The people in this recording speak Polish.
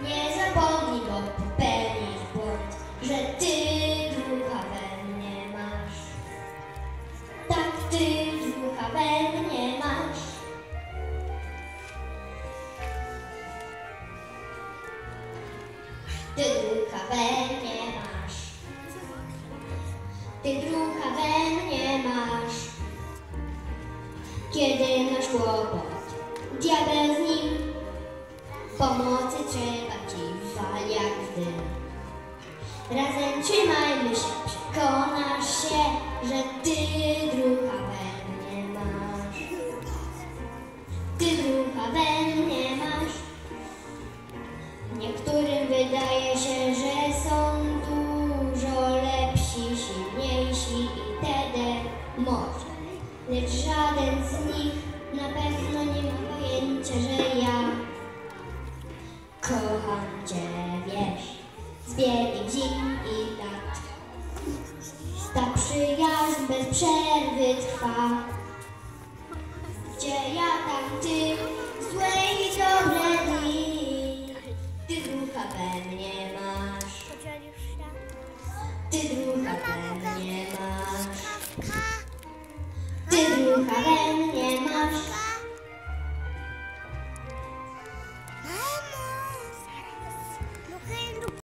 Nie zapomnij, bo popełnisz błąd, że ty ducha we mnie masz. Tak, ty ducha we mnie masz. Ty ducha we mnie masz. Ty ducha we mnie masz. Kiedy masz kłopot, diabeł z nim, pomocy trzeba ci wal jak w dym. Razem trzymajmy się, przekonasz się, że ty ducha we mnie masz. Ty ducha we mnie masz. Niektórym wydaje się, że są dużo lepsi, silniejsi itd. Może, lecz żaden z nich na pewno nie ma pojęcia, że ja kocham cię, wiesz, z biegiem zim i lat. Ta przyjaźń bez przerwy trwa, gdzie ja tam ty, złe i dobre dni. Ty ducha we mnie masz. Ty ducha we mnie masz. Ty ducha we mnie